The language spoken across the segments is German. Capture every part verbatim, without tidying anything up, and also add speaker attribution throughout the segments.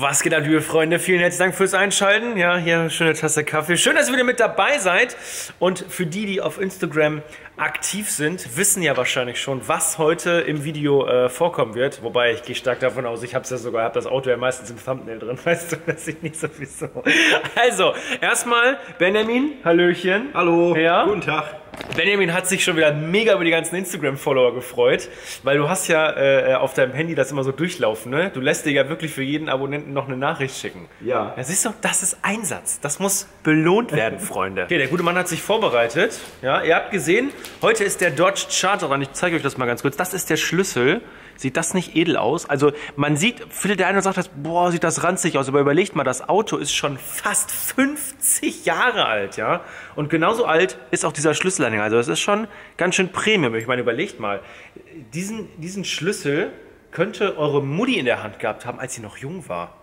Speaker 1: Was geht ab, liebe Freunde? Vielen herzlichen Dank fürs Einschalten. Ja, hier eine schöne Tasse Kaffee. Schön, dass ihr wieder mit dabei seid. Und für die, die auf Instagram aktiv sind, wissen ja wahrscheinlich schon, was heute im Video äh, vorkommen wird. Wobei, ich gehe stark davon aus, ich habe es ja sogar, habe das Auto ja meistens im Thumbnail drin. Weißt du, dass ich nicht sowieso... Also, erstmal, Benjamin, Hallöchen.
Speaker 2: Hallo,
Speaker 1: ja.
Speaker 2: Guten Tag.
Speaker 1: Benjamin hat sich schon wieder mega über die ganzen Instagram-Follower gefreut, weil du hast ja äh, auf deinem Handy das immer so durchlaufen, ne? Du lässt dir ja wirklich für jeden Abonnenten noch eine Nachricht schicken.
Speaker 2: Ja.
Speaker 1: Ja, siehst du, das ist Einsatz. Das muss belohnt werden, Freunde. Okay, der gute Mann hat sich vorbereitet. Ja, ihr habt gesehen, heute ist der Dodge Charger dran. Ich zeige euch das mal ganz kurz. Das ist der Schlüssel. Sieht das nicht edel aus? Also man sieht, viele der eine sagt, das, boah, sieht das ranzig aus. Aber überlegt mal, das Auto ist schon fast fünfzig Jahre alt, ja? Und genauso alt ist auch dieser Schlüsselanhänger. Also das ist schon ganz schön Premium. Ich meine, überlegt mal, diesen, diesen Schlüssel könnte eure Mutti in der Hand gehabt haben, als sie noch jung war.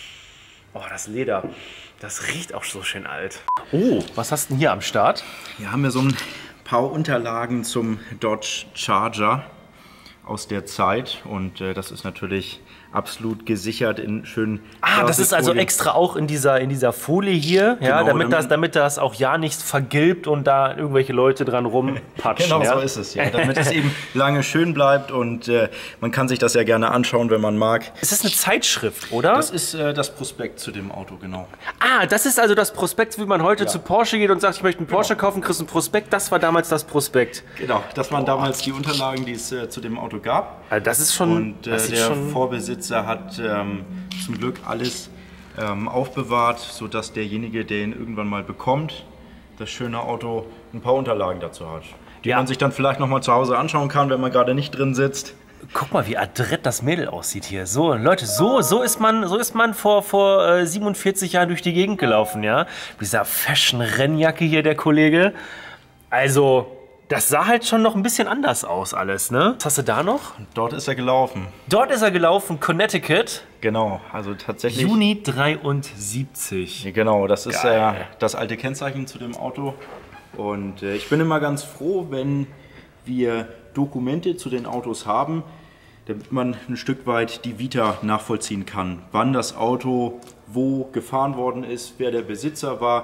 Speaker 1: Oh, das Leder, das riecht auch so schön alt. Oh, was hast du denn hier am Start?
Speaker 2: Hier haben wir so ein paar Unterlagen zum Dodge Charger aus der Zeit und äh, das ist natürlich absolut gesichert in schönen...
Speaker 1: Ah, das ist also extra auch in dieser, in dieser Folie hier, ja,
Speaker 2: genau,
Speaker 1: damit, das, damit das auch ja nicht vergilbt und da irgendwelche Leute dran rumpatschen.
Speaker 2: Genau,
Speaker 1: ja?
Speaker 2: so ist es, ja. Damit es eben lange schön bleibt und äh, man kann sich das ja gerne anschauen, wenn man mag.
Speaker 1: Es ist eine Zeitschrift, oder?
Speaker 2: Das ist äh, das Prospekt zu dem Auto, genau.
Speaker 1: Ah, das ist also das Prospekt, wie man heute ja. zu Porsche geht und sagt, ich möchte einen Porsche
Speaker 2: genau.
Speaker 1: kaufen, kriegst ein Prospekt. Das war damals das Prospekt.
Speaker 2: Genau, das waren damals die Unterlagen, die es äh, zu dem Auto gab.
Speaker 1: Also das ist schon...
Speaker 2: Und äh,
Speaker 1: das
Speaker 2: der
Speaker 1: schon
Speaker 2: Vorbesitzer hat ähm, zum Glück alles ähm, aufbewahrt, sodass derjenige, der ihn irgendwann mal bekommt, das schöne Auto, ein paar Unterlagen dazu hat. Die
Speaker 1: ja.
Speaker 2: man sich dann vielleicht noch mal zu Hause anschauen kann, wenn man gerade nicht drin sitzt.
Speaker 1: Guck mal, wie adrett das Mädel aussieht hier. So, Leute, so, so ist man, so ist man vor, vor äh, siebenundvierzig Jahren durch die Gegend gelaufen, ja? Mit dieser Fashion-Rennjacke hier, der Kollege. Also... Das sah halt schon noch ein bisschen anders aus alles, ne? Was hast du da noch?
Speaker 2: Dort ist er gelaufen.
Speaker 1: Dort ist er gelaufen, Connecticut.
Speaker 2: Genau, also tatsächlich...
Speaker 1: Juni dreiundsiebzig.
Speaker 2: Genau, das ist äh, das alte Kennzeichen zu dem Auto. Und äh, ich bin immer ganz froh, wenn wir Dokumente zu den Autos haben, damit man ein Stück weit die Vita nachvollziehen kann. Wann das Auto wo gefahren worden ist, wer der Besitzer war.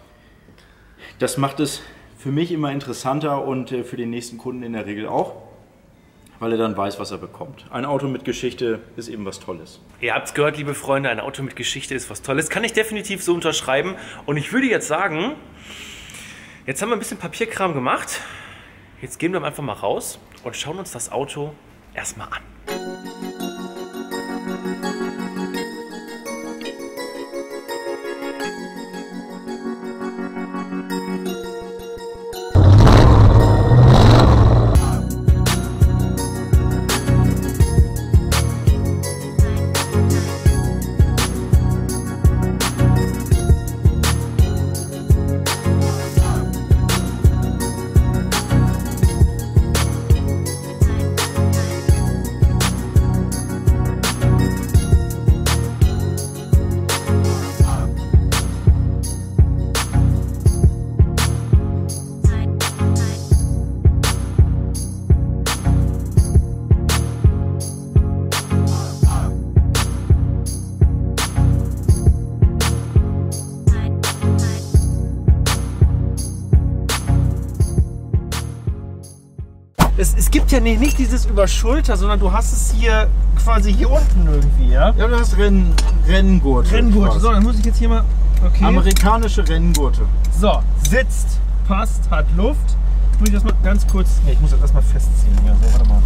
Speaker 2: Das macht es für mich immer interessanter und für den nächsten Kunden in der Regel auch, weil er dann weiß, was er bekommt. Ein Auto mit Geschichte ist eben was Tolles.
Speaker 1: Ihr habt es gehört, liebe Freunde, ein Auto mit Geschichte ist was Tolles. Kann ich definitiv so unterschreiben. Und ich würde jetzt sagen, jetzt haben wir ein bisschen Papierkram gemacht. Jetzt gehen wir einfach mal raus und schauen uns das Auto erstmal an. Es, es gibt ja nicht, nicht dieses über Schulter, sondern du hast es hier quasi hier unten irgendwie, ja?
Speaker 2: Ja, du hast Renn, Renngurte.
Speaker 1: Renngurte. So, dann muss ich jetzt hier mal... Okay.
Speaker 2: Amerikanische Renngurte.
Speaker 1: So, sitzt, passt, hat Luft. Muss ich das mal ganz kurz... Ne, ich muss das erstmal festziehen. Ja, so, warte mal.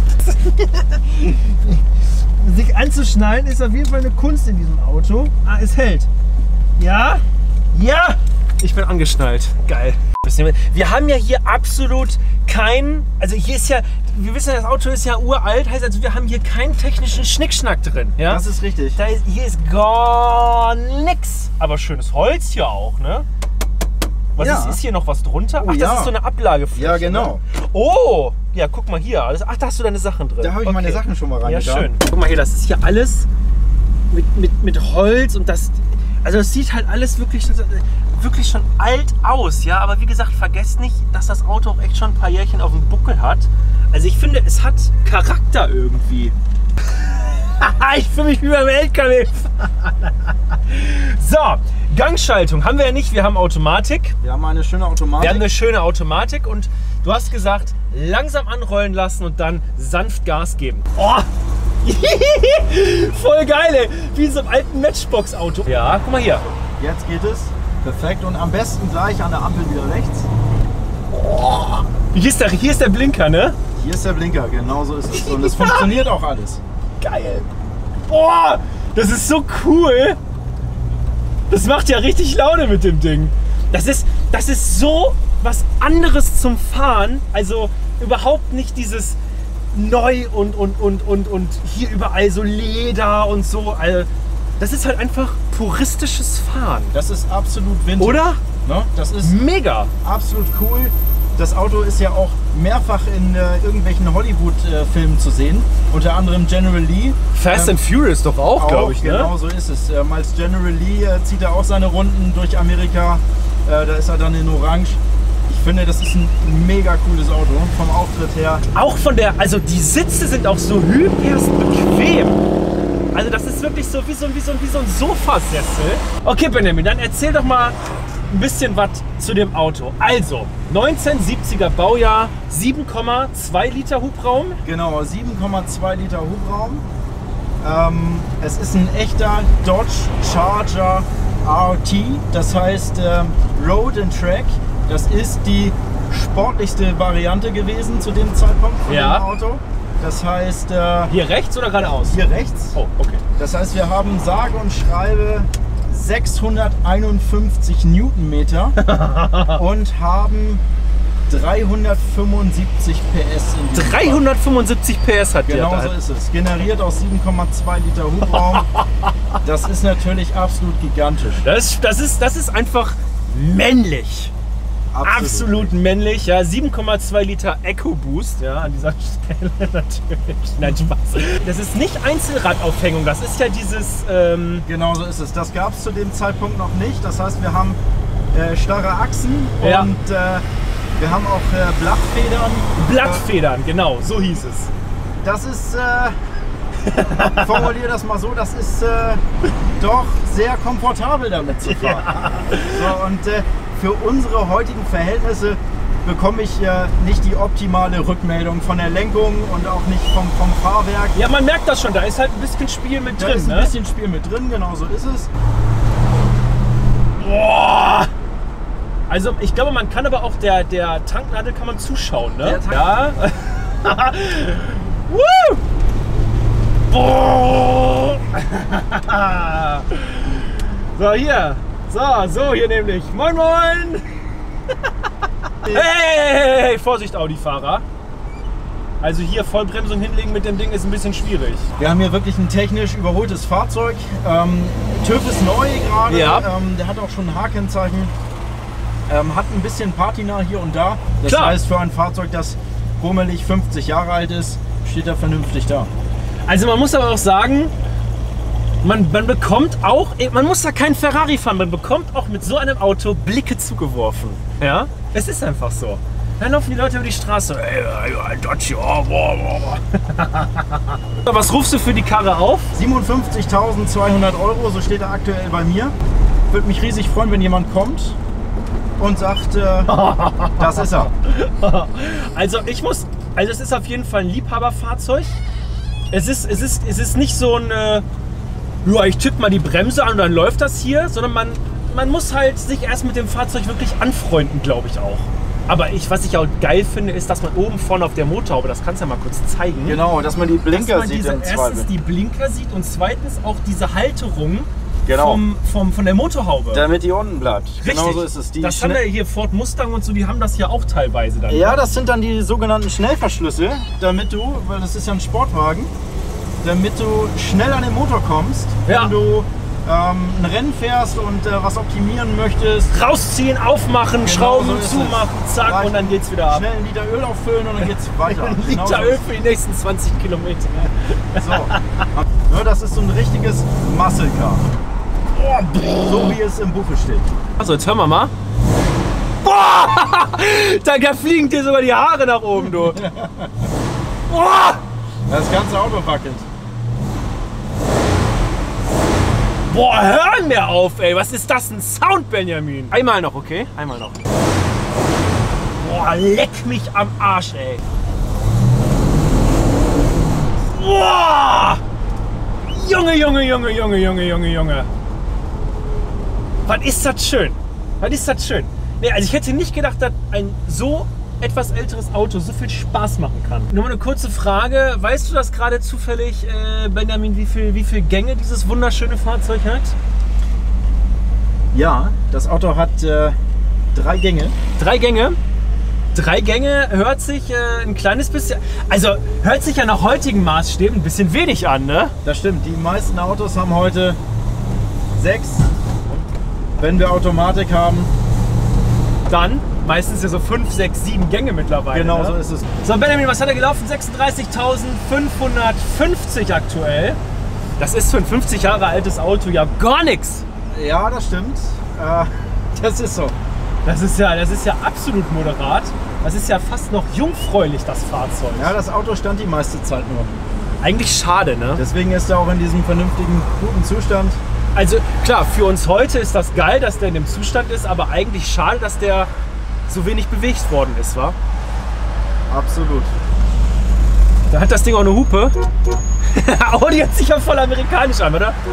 Speaker 1: Sich anzuschnallen ist auf jeden Fall eine Kunst in diesem Auto. Ah, es hält. Ja? Ja! Ich bin angeschnallt. Geil. Wir haben ja hier absolut kein, also hier ist ja, wir wissen ja, das Auto ist ja uralt, heißt also wir haben hier keinen technischen Schnickschnack drin. Ja?
Speaker 2: Das ist richtig.
Speaker 1: Da ist, hier ist gar nix. Aber schönes Holz hier auch, ne? Was
Speaker 2: ja.
Speaker 1: ist, ist hier noch was drunter?
Speaker 2: Oh,
Speaker 1: Ach, das
Speaker 2: ja.
Speaker 1: ist so eine Ablagefläche.
Speaker 2: Ja, genau.
Speaker 1: Ne? Oh, ja, guck mal hier. Ach, da hast du deine Sachen drin.
Speaker 2: Da habe ich okay. meine Sachen schon mal rein.
Speaker 1: Ja, schön. Guck mal hier, das ist hier alles mit, mit, mit Holz und das, also es sieht halt alles wirklich, wirklich schon alt aus, ja. Aber wie gesagt, vergesst nicht, dass das Auto auch echt schon ein paar Jährchen auf dem Buckel hat. Also ich finde, es hat Charakter irgendwie. Ich fühle mich wie beim L K W. So, Gangschaltung haben wir ja nicht, wir haben Automatik.
Speaker 2: Wir haben eine schöne Automatik.
Speaker 1: Wir haben eine schöne Automatik und du hast gesagt, langsam anrollen lassen und dann sanft Gas geben. Oh! Voll geil, ey. Wie in so einem alten Matchbox-Auto. Ja, guck mal hier.
Speaker 2: Jetzt geht es. Perfekt. Und am besten gleich an der Ampel wieder rechts.
Speaker 1: Oh. Hier ist der, hier ist der Blinker, ne?
Speaker 2: Hier ist der Blinker, genau so ist es. Und es funktioniert auch alles.
Speaker 1: Geil. Boah, das ist so cool. Das macht ja richtig Laune mit dem Ding. Das ist, das ist so was anderes zum Fahren. Also überhaupt nicht dieses neu und, und, und, und, und hier überall so Leder und so. Also, das ist halt einfach puristisches Fahren.
Speaker 2: Das ist absolut vintage.
Speaker 1: Oder?
Speaker 2: Ne? Das ist
Speaker 1: mega.
Speaker 2: Absolut cool. Das Auto ist ja auch mehrfach in äh, irgendwelchen Hollywood-Filmen äh, zu sehen. Unter anderem General Lee.
Speaker 1: Fast ähm, and Furious doch auch, glaube ich.
Speaker 2: Genau,
Speaker 1: ne?
Speaker 2: so ist es. Ähm, als General Lee äh, zieht er auch seine Runden durch Amerika. Äh, da ist er dann in Orange. Ich finde, das ist ein mega cooles Auto vom Auftritt her.
Speaker 1: Auch von der, also die Sitze sind auch so hyperst bequem. Also das ist wirklich so wie so, wie so, wie so ein Sofasessel. Okay, Benjamin, dann erzähl doch mal ein bisschen was zu dem Auto. Also, neunzehnhundertsiebziger Baujahr, sieben Komma zwei Liter Hubraum.
Speaker 2: Genau, sieben Komma zwei Liter Hubraum. Ähm, es ist ein echter Dodge Charger R T, das heißt ähm, Road and Track. Das ist die sportlichste Variante gewesen zu dem Zeitpunkt von
Speaker 1: ja.
Speaker 2: dem Auto. Das heißt... Äh,
Speaker 1: hier rechts oder geradeaus?
Speaker 2: Hier rechts.
Speaker 1: Oh, okay.
Speaker 2: Das heißt, wir haben sage und schreibe sechshunderteinundfünfzig Newtonmeter und haben dreihundertfünfundsiebzig P S. In
Speaker 1: dreihundertfünfundsiebzig P S hat die.
Speaker 2: Genau so ist es. Generiert aus sieben Komma zwei Liter Hubraum. Das ist natürlich absolut gigantisch.
Speaker 1: Das, das, ist, das ist einfach männlich. Absolut, Absolut männlich, ja. sieben Komma zwei Liter EcoBoost, ja, an dieser Stelle natürlich. Nein, Spaß. Das ist nicht Einzelradaufhängung, das ist ja dieses... Ähm
Speaker 2: genau so ist es. Das gab es zu dem Zeitpunkt noch nicht. Das heißt, wir haben äh, starre Achsen
Speaker 1: ja.
Speaker 2: und äh, wir haben auch äh, Blattfedern.
Speaker 1: Blattfedern, äh, genau, so hieß es.
Speaker 2: Das ist... Äh, formuliere das mal so, das ist äh, doch sehr komfortabel damit zu fahren. Ja. So, und äh, für unsere heutigen Verhältnisse bekomme ich äh, nicht die optimale Rückmeldung von der Lenkung und auch nicht vom, vom Fahrwerk.
Speaker 1: Ja, man merkt das schon, da ist halt ein bisschen Spiel mit drin.
Speaker 2: Da ist ein
Speaker 1: ne?
Speaker 2: bisschen Spiel mit drin, genau so ist es.
Speaker 1: Boah! Also ich glaube, man kann aber auch der, der Tanknadel kann man zuschauen, ne?
Speaker 2: Tank
Speaker 1: ja. Woo! Oh. So, hier. So, so, hier nämlich. Moin, moin. Hey, hey, hey, hey, Vorsicht, Audi-Fahrer. Also hier Vollbremsung hinlegen mit dem Ding ist ein bisschen schwierig.
Speaker 2: Wir haben hier wirklich ein technisch überholtes Fahrzeug. Ähm, TÜV ist neu gerade.
Speaker 1: Ja.
Speaker 2: Ähm, der hat auch schon ein H-Kennzeichen. Ähm, hat ein bisschen Patina hier und da. Das
Speaker 1: Klar.
Speaker 2: heißt, für ein Fahrzeug, das bummelig fünfzig Jahre alt ist, steht er vernünftig da.
Speaker 1: Also man muss aber auch sagen, man, man bekommt auch, man muss da kein Ferrari fahren, man bekommt auch mit so einem Auto Blicke zugeworfen. Ja, es ist einfach so. Dann laufen die Leute über die Straße. Ey, ein Dodge, oh, boah, boah. Was rufst du für die Karre auf?
Speaker 2: siebenundfünfzigtausendzweihundert Euro, so steht er aktuell bei mir. Würde mich riesig freuen, wenn jemand kommt und sagt, äh, das ist er.
Speaker 1: Also ich muss, also es ist auf jeden Fall ein Liebhaberfahrzeug. Es ist, es ist, es ist nicht so ein, äh, ja, ich tippe mal die Bremse an und dann läuft das hier, sondern man, man muss halt sich erst mit dem Fahrzeug wirklich anfreunden, glaube ich auch. Aber ich, was ich auch geil finde, ist, dass man oben vorne auf der Motorhaube, das kannst du ja mal kurz zeigen.
Speaker 2: Genau, dass man die Blinker
Speaker 1: dass man
Speaker 2: sieht
Speaker 1: diese,
Speaker 2: im Zweifel.
Speaker 1: Erstens die Blinker sieht und zweitens auch diese Halterung
Speaker 2: genau.
Speaker 1: vom, vom, von der Motorhaube.
Speaker 2: Damit die unten bleibt.
Speaker 1: Richtig.
Speaker 2: Genau so ist es. Die
Speaker 1: das haben wir hier, Ford Mustang und so, die haben das ja auch teilweise dann.
Speaker 2: Ja, das sind dann die sogenannten Schnellverschlüsse, damit du, weil das ist ja ein Sportwagen, damit du schnell an den Motor kommst,
Speaker 1: ja.
Speaker 2: wenn du ähm, ein Rennen fährst und äh, was optimieren möchtest.
Speaker 1: Rausziehen, aufmachen, genau Schrauben so zumachen, zack, Gleich und dann geht's wieder ab.
Speaker 2: Schnell einen Liter Öl auffüllen und dann geht's weiter.
Speaker 1: Ein Liter
Speaker 2: genau
Speaker 1: Öl für die nächsten zwanzig Kilometer.
Speaker 2: So. Ja, das ist so ein richtiges Muscle Car. So wie es im Buche steht.
Speaker 1: Also jetzt hören wir mal. Boah! Da fliegen dir sogar die Haare nach oben, du. Boah!
Speaker 2: Das ganze Auto wackelt.
Speaker 1: Boah, hör mir auf, ey. Was ist das? Ein Sound, Benjamin. Einmal noch, okay? Einmal noch. Boah, leck mich am Arsch, ey. Boah! Junge, Junge, Junge, Junge, Junge, Junge, Junge. Was ist das schön? Was ist das schön? Nee, also ich hätte nicht gedacht, dass ein so etwas älteres Auto so viel Spaß machen kann. Nur mal eine kurze Frage. Weißt du das gerade zufällig, äh, Benjamin, wie viel, wie viel Gänge dieses wunderschöne Fahrzeug hat?
Speaker 2: Ja, das Auto hat äh, drei Gänge.
Speaker 1: Drei Gänge? Drei Gänge hört sich äh, ein kleines bisschen... Also hört sich ja nach heutigen Maßstäben ein bisschen wenig an, ne?
Speaker 2: Das stimmt. Die meisten Autos haben heute sechs. Wenn wir Automatik haben,
Speaker 1: dann meistens ja so fünf, sechs, sieben Gänge mittlerweile.
Speaker 2: Genau,
Speaker 1: ne?
Speaker 2: so ist es.
Speaker 1: So, Benjamin, was hat er gelaufen? sechsunddreißigtausendfünfhundertfünfzig aktuell. Das ist für ein fünfzig Jahre altes Auto ja gar nichts.
Speaker 2: Ja, das stimmt. Äh, das ist so.
Speaker 1: Das ist, ja, das ist ja absolut moderat. Das ist ja fast noch jungfräulich, das Fahrzeug.
Speaker 2: Ja, das Auto stand die meiste Zeit nur.
Speaker 1: Eigentlich schade, ne?
Speaker 2: Deswegen ist er auch in diesem vernünftigen, guten Zustand.
Speaker 1: Also klar, für uns heute ist das geil, dass der in dem Zustand ist, aber eigentlich schade, dass der so wenig bewegt worden ist, wa?
Speaker 2: Absolut.
Speaker 1: Da hat das Ding auch eine Hupe. Audi hört sich ja voll amerikanisch an, oder?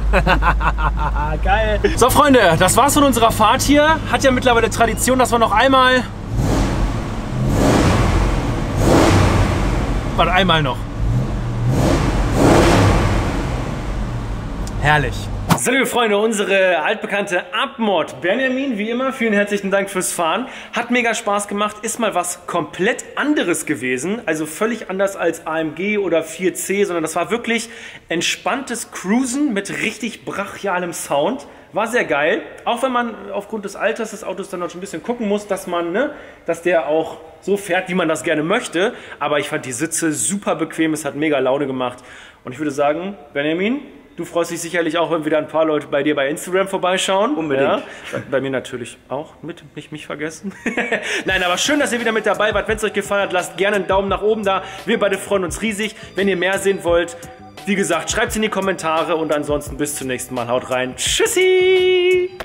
Speaker 1: Geil. So, Freunde, das war's von unserer Fahrt hier. Hat ja mittlerweile Tradition, dass wir noch einmal... Warte, einmal noch. Herrlich. So, liebe Freunde, unsere altbekannte Abmod Benjamin, wie immer, vielen herzlichen Dank fürs Fahren. Hat mega Spaß gemacht, ist mal was komplett anderes gewesen. Also völlig anders als A M G oder vier C, sondern das war wirklich entspanntes Cruisen mit richtig brachialem Sound. War sehr geil, auch wenn man aufgrund des Alters des Autos dann noch ein bisschen gucken muss, dass man, ne, dass der auch so fährt, wie man das gerne möchte. Aber ich fand die Sitze super bequem, es hat mega Laune gemacht. Und ich würde sagen, Benjamin, du freust dich sicherlich auch, wenn wieder ein paar Leute bei dir bei Instagram vorbeischauen.
Speaker 2: Unbedingt.
Speaker 1: Ja, bei mir natürlich auch mit, nicht mich vergessen. Nein, aber schön, dass ihr wieder mit dabei wart. Wenn es euch gefallen hat, lasst gerne einen Daumen nach oben da. Wir beide freuen uns riesig. Wenn ihr mehr sehen wollt, wie gesagt, schreibt es in die Kommentare und ansonsten bis zum nächsten Mal. Haut rein. Tschüssi!